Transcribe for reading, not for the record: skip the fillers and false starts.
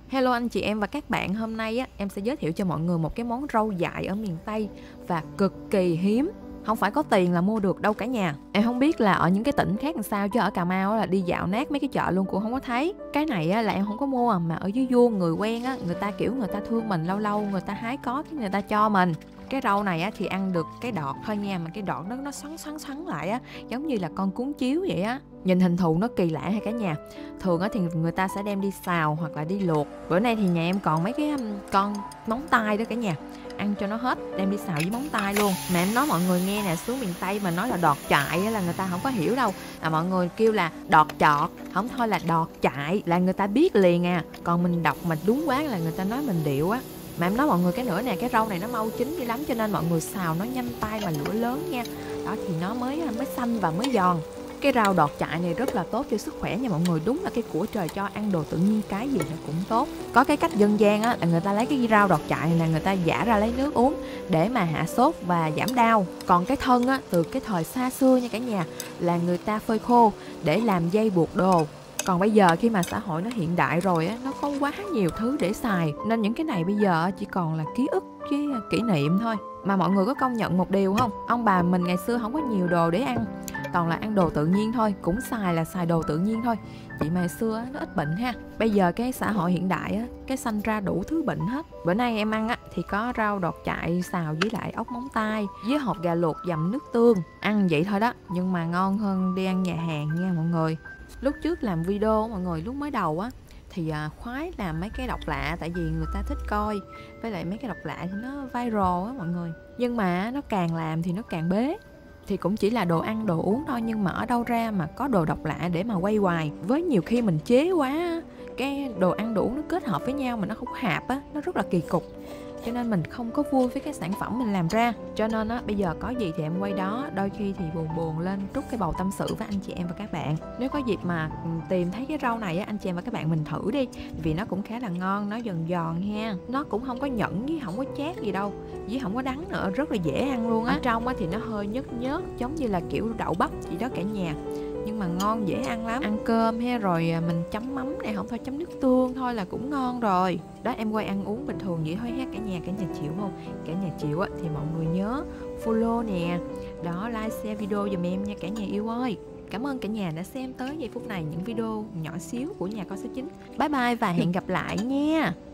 Hello anh chị em và các bạn, hôm nay em sẽ giới thiệu cho mọi người một cái món rau dại ở miền Tây và cực kỳ hiếm. Không phải có tiền là mua được đâu cả nhà. Em không biết là ở những cái tỉnh khác làm sao, chứ ở Cà Mau là đi dạo nát mấy cái chợ luôn cũng không có thấy. Cái này là em không có mua, mà ở dưới vuông người quen người ta kiểu người ta thương mình, lâu lâu người ta hái có cái người ta cho mình. Cái rau này thì ăn được cái đọt thôi nha, mà cái đọt nó xoắn lại giống như là con cuốn chiếu vậy á. Nhìn hình thù nó kỳ lạ hay cả nhà. Thường thì người ta sẽ đem đi xào hoặc là đi luộc. Bữa nay thì nhà em còn mấy cái con móng tay đó cả nhà, ăn cho nó hết, đem đi xào với móng tay luôn. Mà em nói mọi người nghe nè, xuống miền Tây mà nói là đọt chạy là người ta không có hiểu đâu, là mọi người kêu là đọt chọt, không thôi là đọt chạy là người ta biết liền à. Còn mình đọc mà đúng quá là người ta nói mình điệu á. Mà em nói mọi người cái nữa nè, cái rau này nó mau chín dữ lắm, cho nên mọi người xào nó nhanh tay mà lửa lớn nha. Đó thì nó mới xanh và mới giòn. Cái rau đọt chạy này rất là tốt cho sức khỏe nha mọi người. Đúng là cái của trời cho, ăn đồ tự nhiên cái gì nó cũng tốt. Có cái cách dân gian là người ta lấy cái rau đọt chạy này là người ta giã ra lấy nước uống để mà hạ sốt và giảm đau. Còn cái thân từ cái thời xa xưa nha cả nhà, là người ta phơi khô để làm dây buộc đồ. Còn bây giờ khi mà xã hội nó hiện đại rồi nó có quá nhiều thứ để xài, nên những cái này bây giờ chỉ còn là ký ức với kỷ niệm thôi. Mà mọi người có công nhận một điều không? Ông bà mình ngày xưa không có nhiều đồ để ăn, toàn là ăn đồ tự nhiên thôi, cũng xài đồ tự nhiên thôi. Chị mà xưa nó ít bệnh ha. Bây giờ cái xã hội hiện đại cái sanh ra đủ thứ bệnh hết. Bữa nay em ăn thì có rau đọt chạy xào với lại ốc móng tay với hột gà luộc dầm nước tương. Ăn vậy thôi đó, nhưng mà ngon hơn đi ăn nhà hàng nha mọi người. Lúc trước làm video mọi người, lúc mới đầu thì khoái làm mấy cái độc lạ, tại vì người ta thích coi, với lại mấy cái độc lạ thì nó viral mọi người. Nhưng mà nó càng làm thì nó càng bế. Thì cũng chỉ là đồ ăn đồ uống thôi, nhưng mà ở đâu ra mà có đồ độc lạ để mà quay hoài. Với nhiều khi mình chế quá, cái đồ ăn đồ uống nó kết hợp với nhau mà nó không có hạp nó rất là kỳ cục, cho nên mình không có vui với cái sản phẩm mình làm ra. Cho nên bây giờ có gì thì em quay đó, đôi khi thì buồn lên trút cái bầu tâm sự với anh chị em và các bạn. Nếu có dịp mà tìm thấy cái rau này anh chị em và các bạn mình thử đi, vì nó cũng khá là ngon, nó giòn giòn ha, nó cũng không có nhẫn với không có chát gì đâu, với không có đắng nữa, rất là dễ ăn luôn á. Ở trong thì nó hơi nhớt giống như là kiểu đậu bắp gì đó cả nhà, nhưng mà ngon, dễ ăn lắm. Ăn cơm ha, rồi mình chấm mắm này, không thôi chấm nước tương thôi là cũng ngon rồi. Đó, em quay ăn uống bình thường vậy thôi ha cả nhà chịu không? Cả nhà chịu thì mọi người nhớ follow nè, đó, like share video giùm em nha cả nhà yêu ơi. Cảm ơn cả nhà đã xem tới giây phút này những video nhỏ xíu của nhà con số 9. Bye bye và hẹn gặp lại nha.